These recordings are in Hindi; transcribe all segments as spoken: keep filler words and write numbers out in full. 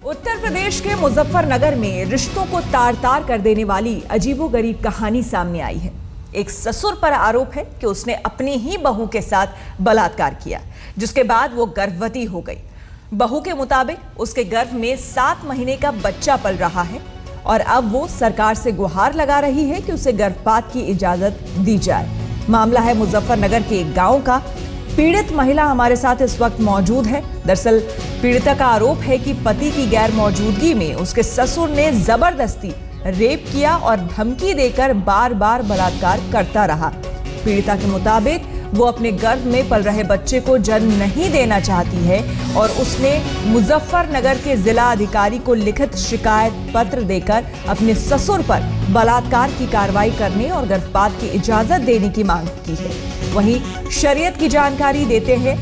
उत्तर प्रदेश के मुजफ्फरनगर में रिश्तों को तार तार कर देने वाली अजीबोगरीब कहानी सामने आई है। एक ससुर पर आरोप है कि उसने अपनी ही बहू के साथ बलात्कार किया, जिसके बाद वो गर्भवती हो गई। बहू के मुताबिक उसके गर्भ में सात महीने का बच्चा पल रहा है और अब वो सरकार से गुहार लगा रही है कि उसे गर्भपात की इजाजत दी जाए। मामला है मुजफ्फरनगर के एक गांव का। पीड़ित महिला हमारे साथ इस वक्त मौजूद है। दरअसल पीड़िता का आरोप है कि पति की गैर मौजूदगी में उसके ससुर ने जबरदस्ती रेप किया और धमकी देकर बार बार बलात्कार करता रहा। पीड़िता के मुताबिक वो अपने गर्भ में पल रहे बच्चे को जन्म नहीं देना चाहती है और उसने मुजफ्फरनगर के जिला अधिकारी को लिखित शिकायत पत्र देकर अपने ससुर पर बलात्कार की कार्रवाई करने और गर्भपात की इजाजत देने की मांग की है। वहीं शरीयत की जानकारी देते हैं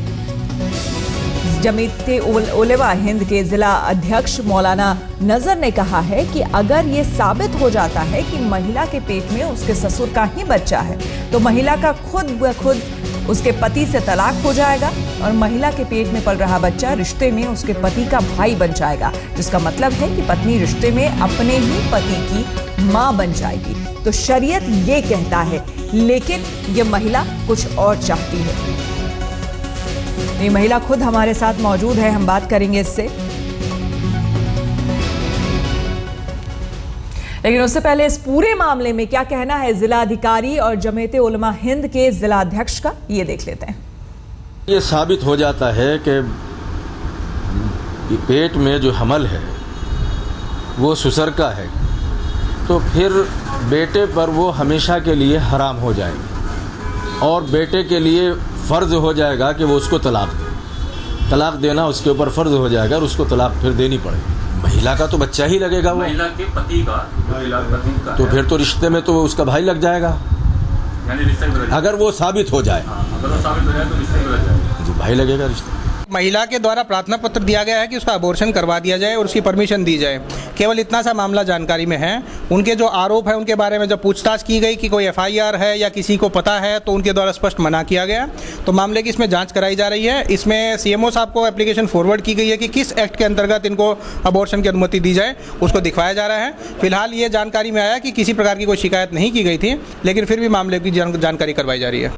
जमीयत उलमा हिंद के जिला अध्यक्ष मौलाना नजर ने कहा है कि अगर ये साबित हो जाता है कि महिला के पेट में उसके ससुर का ही बच्चा है तो महिला का खुद ब खुद उसके पति से तलाक हो जाएगा और महिला के पेट में पल रहा बच्चा रिश्ते में उसके पति का भाई बन जाएगा, जिसका मतलब है कि पत्नी रिश्ते में अपने ही पति की मां बन जाएगी। तो शरीयत ये कहता है, लेकिन ये महिला कुछ और चाहती है। ये महिला खुद हमारे साथ मौजूद है, हम बात करेंगे इससे। लेकिन उससे पहले इस पूरे मामले में क्या कहना है जिला अधिकारी और जमीयत उलमा हिंद के जिला अध्यक्ष का, ये देख लेते हैं। ये साबित हो जाता है कि पेट में जो हमल है वो ससुर का है, तो फिर बेटे पर वो हमेशा के लिए हराम हो जाएगी और बेटे के लिए फ़र्ज़ हो जाएगा कि वो उसको तलाक दे। तलाक देना उसके ऊपर फ़र्ज़ हो जाएगा और उसको तलाक फिर देनी पड़ेगी। महिला का तो बच्चा ही लगेगा, वो महिला के पति का, महिला पति का तो फिर तो रिश्ते में तो उसका भाई लग जाएगा, यानी रिश्ते में अगर वो साबित हो जाए। हाँ, अगर वो साबित हो जाए तो रिश्ते में लग जाएगा, जो भाई लगेगा रिश्ते। महिला के द्वारा प्रार्थना पत्र दिया गया है कि उसका अबॉर्शन करवा दिया जाए और उसकी परमिशन दी जाए। केवल इतना सा मामला जानकारी में है। उनके जो आरोप है उनके बारे में जब पूछताछ की गई कि कोई एफ आई आर है या किसी को पता है, तो उनके द्वारा स्पष्ट मना किया गया। तो मामले की इसमें जांच कराई जा रही है। इसमें सी एम ओ साहब को एप्लीकेशन फॉरवर्ड की गई है कि किस एक्ट के अंतर्गत इनको अबॉर्शन की अनुमति दी जाए, उसको दिखवाया जा रहा है। फिलहाल ये जानकारी में आया कि किसी प्रकार की कोई शिकायत नहीं की गई थी, लेकिन फिर भी मामले की जानकारी करवाई जा रही है।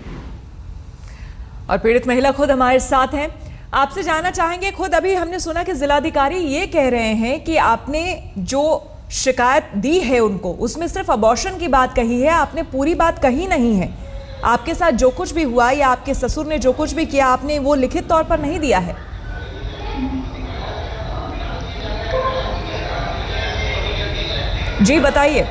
और पीड़ित महिला खुद हमारे साथ हैं, आपसे जानना चाहेंगे। खुद अभी हमने सुना कि जिलाधिकारी ये कह रहे हैं कि आपने जो शिकायत दी है उनको, उसमें सिर्फ अबॉर्शन की बात कही है, आपने पूरी बात कही नहीं है। आपके साथ जो कुछ भी हुआ या आपके ससुर ने जो कुछ भी किया, आपने वो लिखित तौर पर नहीं दिया है। जी बताइए।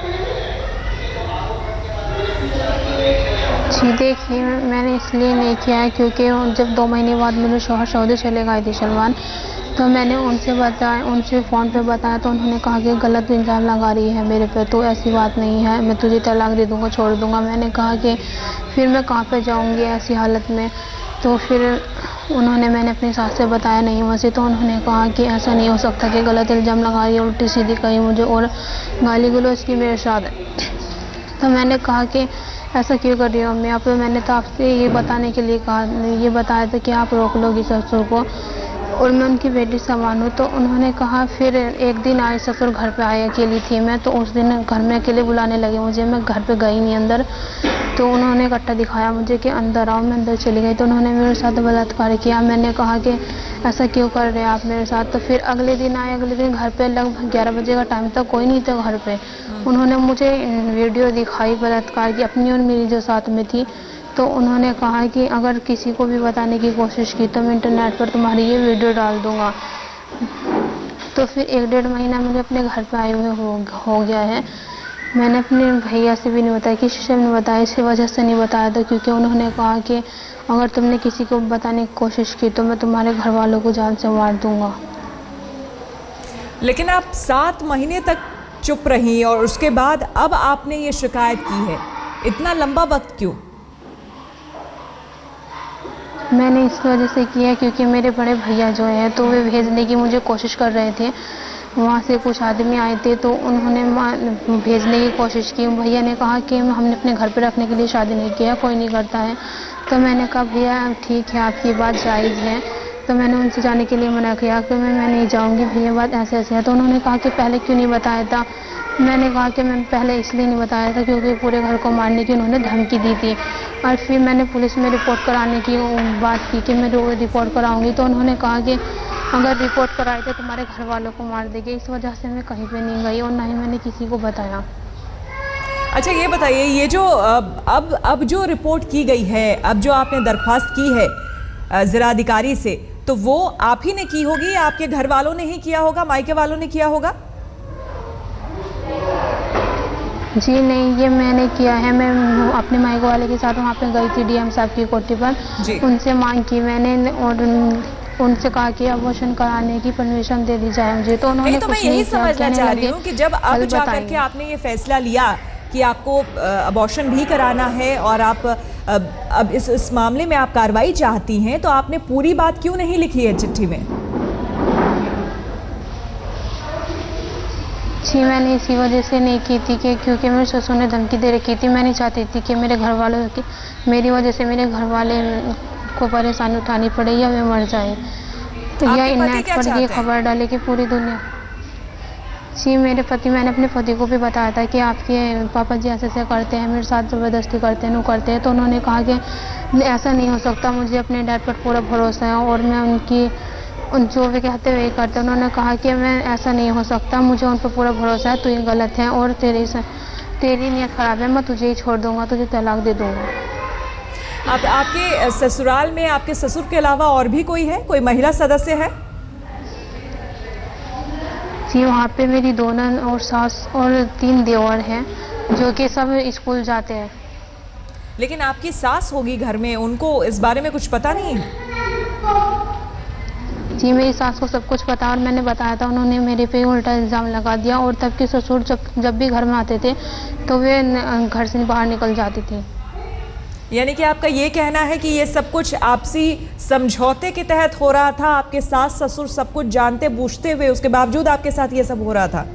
जी देखिए, मैंने इसलिए नहीं किया है क्योंकि जब दो महीने बाद मेरे शौहर सऊदी चले गए थे सलमान, तो मैंने उनसे बताया, उनसे फ़ोन पे बताया तो उन्होंने कहा कि गलत इल्ज़ाम लगा रही है मेरे पे, तो ऐसी बात नहीं है, मैं तुझे तलाक दे दूँगा, छोड़ दूँगा। मैंने कहा कि फिर मैं कहाँ पे जाऊँगी ऐसी हालत में। तो फिर उन्होंने, मैंने अपनी सास से बताया नहीं वैसे, तो उन्होंने कहा कि ऐसा नहीं हो सकता कि गलत इल्ज़ाम लगा रही है, उल्टी सीधी कही मुझे और गाली गलौज की मेरे साथ। तो मैंने कहा कि ऐसा क्यों कर रही हो अम्मी आप? मैंने तो आपसे ये बताने के लिए कहा, ये बताया था कि आप रोक लोगी ससुर को और मैं उनकी बेटी समान हूँ। तो उन्होंने कहा, फिर एक दिन आए ससुर घर पे आए, अकेली थी मैं, तो उस दिन घर में अकेले बुलाने लगे मुझे, मैं घर पे गई नहीं अंदर। तो उन्होंने इकट्ठा दिखाया मुझे कि अंदर आओ, मैं अंदर चली गई। तो उन्होंने मेरे साथ बलात्कार किया। मैंने कहा कि ऐसा क्यों कर रहे हैं आप मेरे साथ? तो फिर अगले दिन आए, अगले दिन घर पे लगभग ग्यारह बजे का टाइम था, कोई नहीं था घर पे। उन्होंने मुझे वीडियो दिखाई बलात्कार की, अपनी और मेरी जो साथ में थी। तो उन्होंने कहा कि अगर किसी को भी बताने की कोशिश की तो मैं इंटरनेट पर तुम्हारी ये वीडियो डाल दूंगा। तो फिर एक डेढ़ महीना मुझे अपने घर पे आए हुए हो, हो गया है। मैंने अपने भैया से भी नहीं बताया, किसी से नहीं बताया, इसी वजह से नहीं बताया था क्योंकि उन्होंने कहा कि अगर तुमने किसी को बताने की कोशिश की तो मैं तुम्हारे घर वालों को जान से मार दूंगा। लेकिन आप सात महीने तक चुप रही और उसके बाद अब आपने ये शिकायत की है, इतना लंबा वक्त क्यों? मैंने इस वजह से किया क्योंकि मेरे बड़े भैया जो हैं तो वे भेजने की मुझे कोशिश कर रहे थे। वहाँ से कुछ आदमी आए थे तो उन्होंने भेजने की कोशिश की। भैया ने कहा कि हमने अपने घर पे रखने के लिए शादी नहीं किया, कोई नहीं करता है। तो मैंने कहा भैया ठीक है, आपकी बात जायज़ है, तो मैंने उनसे जाने के लिए मना किया कि मैं मैं नहीं जाऊंगी, भैया बात ऐसे ऐसे है। तो उन्होंने कहा कि पहले क्यों नहीं बताया था। मैंने कहा कि मैं पहले इसलिए नहीं बताया था क्योंकि पूरे घर को मारने की उन्होंने धमकी दी थी। और फिर मैंने पुलिस में रिपोर्ट कराने की बात की कि मैं रिपोर्ट कराऊंगी। तो उन्होंने कहा कि अगर रिपोर्ट कराए तो तुम्हारे घर वालों को मार देंगे। इस वजह से मैं कहीं पे नहीं गई और ना ही मैंने किसी को बताया। अच्छा ये बताइए, ये जो अब अब अब जो रिपोर्ट की गई है, अब जो आपने दरख्वास्त की है जिलाधिकारी से, तो वो आप ही ने की होगी या आपके घर वालों ने ही किया होगा, मायके वालों ने किया होगा? जी नहीं, ये मैंने किया है। मैं अपने मायके वाले के साथ वहाँ पे गई थी डीएम साहब की कोठी पर, उनसे मांग की मैंने और उनसे कहा कि अबॉर्शन कराने की परमिशन दे दी जाए मुझे। तो उन्होंने तो मैं यही समझना चाह रही हूँ कि जब अब जाकर के आपने ये फैसला लिया कि आपको अबॉर्शन भी कराना है और आप अब, अब इस इस मामले में आप कार्रवाई चाहती हैं, तो आपने पूरी बात क्यों नहीं लिखी है चिट्ठी में? जी मैंने इसी वजह से नहीं की थी कि क्योंकि मेरे ससुर ने धमकी दे रखी थी। मैं नहीं चाहती थी कि मेरे घर वालों की मेरी वजह से मेरे घर वाले को परेशानी उठानी पड़े या वे मर जाए। या नेट पर ये खबर डाले कि पूरी दुनिया। जी मेरे पति, मैंने अपने पति को भी बताया था कि आपके पापा जी ऐसे ऐसे करते हैं, मेरे साथ ज़बरदस्ती करते हैं, नो करते हैं। तो उन्होंने कहा कि ऐसा नहीं हो सकता, मुझे अपने डैड पर पूरा भरोसा है और मैं उनकी उन जो भी कहते हुए करते। उन्होंने कहा कि मैं ऐसा नहीं हो सकता, मुझे उन पर पूरा भरोसा है, तो ये गलत है और तेरी तेरी नीयत ख़राब है, मैं तुझे ही छोड़ दूँगा, तुझे तलाक दे दूँगा। आप आपके ससुराल में आपके ससुर के अलावा और भी कोई है, कोई महिला सदस्य है? जी वहाँ पे मेरी दो नन और सास और तीन देवर हैं जो कि सब स्कूल जाते हैं। लेकिन आपकी सास होगी घर में, उनको इस बारे में कुछ पता नहीं है? जी मेरी सास को सब कुछ पता और मैंने बताया था, उन्होंने मेरे पे उल्टा इल्ज़ाम लगा दिया। और तब के ससुर जब जब भी घर में आते थे तो वे घर से बाहर निकल जाती थी। यानी कि आपका ये कहना है कि ये सब कुछ आपसी समझौते के तहत हो रहा था, आपके सास ससुर सब कुछ जानते बूझते हुए उसके बावजूद आपके साथ ये सब हो रहा था?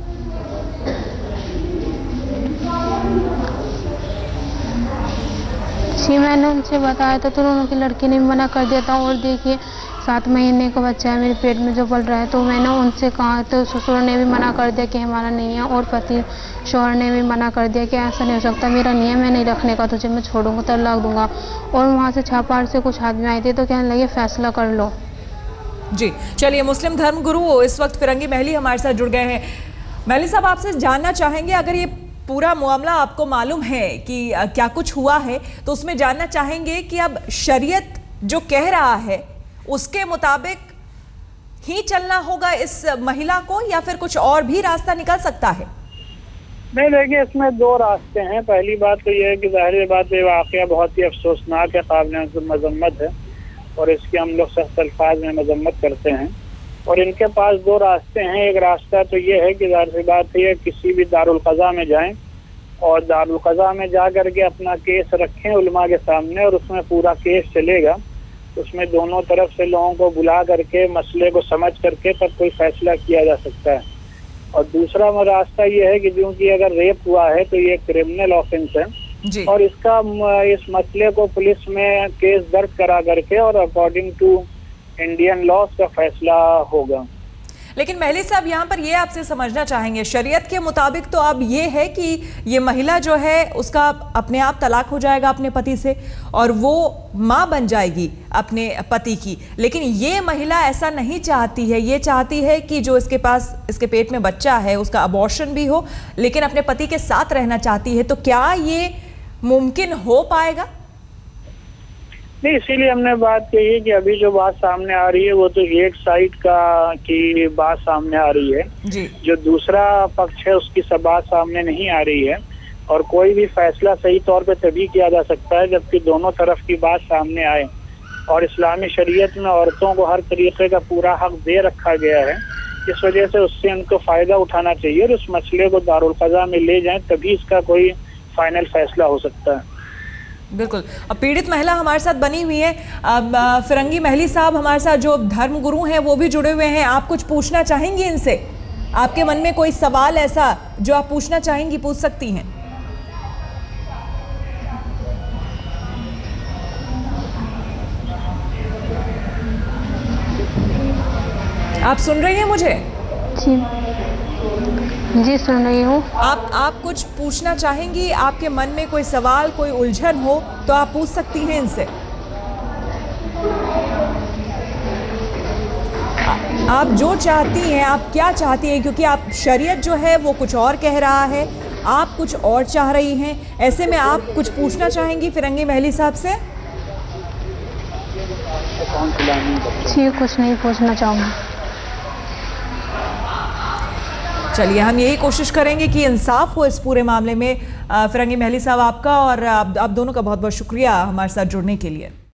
जी मैंने उनसे बताया था तो उन्होंने की लड़की ने मना कर दिया था। और देखिए सात महीने का बच्चा है मेरे पेट में जो पल रहा है, तो मैंने उनसे कहा तो ससुर ने भी मना कर दिया कि हमारा नहीं है और पति शौहर ने भी मना कर दिया कि ऐसा नहीं हो सकता, मेरा नहीं है, मैं नहीं रखने का, तुझे मैं छोड़ूंगा, तलाक दूंगा। और वहाँ से छापार से कुछ आदमी आए थे तो कहने लगे फैसला कर लो। जी चलिए, मुस्लिम धर्म गुरु इस वक्त फिरंगी महली हमारे साथ जुड़ गए हैं। महली साहब, आपसे जानना चाहेंगे, अगर ये पूरा मामला आपको मालूम है कि क्या कुछ हुआ है, तो उसमें जानना चाहेंगे कि अब शरीयत जो कह रहा है उसके मुताबिक ही चलना होगा इस महिला को या फिर कुछ और भी रास्ता निकल सकता है? नहीं देखिए, इसमें दो रास्ते हैं। पहली बात तो यह है कि जाहिर बात ये वाकया बहुत ही अफसोसनाक है, काबिल मजम्मत है और इसकी हम लोग सख्त अल्फाज में मजम्मत करते हैं। और इनके पास दो रास्ते हैं। एक रास्ता तो ये है कि जाहिर बात है किसी भी दारुल क़ज़ा में जाएं और दारुल क़ज़ा में जा करके अपना केस रखें उलमा के सामने और उसमें पूरा केस चलेगा। उसमें दोनों तरफ से लोगों को बुला करके मसले को समझ करके तब कोई फैसला किया जा सकता है। और दूसरा रास्ता ये है कि क्योंकि अगर रेप हुआ है तो ये क्रिमिनल ऑफेंस है जी। और इसका इस मसले को पुलिस में केस दर्ज करा करके और अकॉर्डिंग टू इंडियन लॉज का फैसला होगा। लेकिन महली साहब, यहाँ पर ये आपसे समझना चाहेंगे, शरीयत के मुताबिक तो अब ये है कि ये महिला जो है उसका अपने आप तलाक हो जाएगा अपने पति से और वो माँ बन जाएगी अपने पति की। लेकिन ये महिला ऐसा नहीं चाहती है, ये चाहती है कि जो इसके पास इसके पेट में बच्चा है उसका अबॉर्शन भी हो, लेकिन अपने पति के साथ रहना चाहती है। तो क्या ये मुमकिन हो पाएगा? नहीं, इसीलिए हमने बात कही है कि अभी जो बात सामने आ रही है वो तो एक साइड का की बात सामने आ रही है जी। जो दूसरा पक्ष है उसकी सब बात सामने नहीं आ रही है। और कोई भी फैसला सही तौर पे तभी किया जा सकता है जबकि दोनों तरफ की बात सामने आए। और इस्लामी शरीयत में औरतों को हर तरीके का पूरा हक दे रखा गया है, इस वजह से उससे उनको फ़ायदा उठाना चाहिए और उस मसले को दारुल क़ज़ा में ले जाएं, तभी इसका कोई फाइनल फैसला हो सकता है। बिल्कुल। अब पीड़ित महिला हमारे साथ बनी हुई है, अब फिरंगी महली साहब हमारे साथ जो धर्म गुरु हैं वो भी जुड़े हुए हैं। आप कुछ पूछना चाहेंगी इनसे? आपके मन में कोई सवाल ऐसा जो आप पूछना चाहेंगी, पूछ सकती हैं। आप सुन रही हैं मुझे? जी जी सुन रही हूँ। आप आप कुछ पूछना चाहेंगी? आपके मन में कोई सवाल, कोई उलझन हो तो आप पूछ सकती हैं इनसे। आप जो चाहती हैं, आप क्या चाहती हैं? क्योंकि आप शरीयत जो है वो कुछ और कह रहा है, आप कुछ और चाह रही हैं। ऐसे में आप कुछ पूछना चाहेंगी फिरंगी महली साहब से? जी कुछ नहीं पूछना चाहूँगी। चलिए, हम यही कोशिश करेंगे कि इंसाफ हो इस पूरे मामले में। फिरंगी महली साहब, आपका और आप, आप दोनों का बहुत बहुत शुक्रिया हमारे साथ जुड़ने के लिए।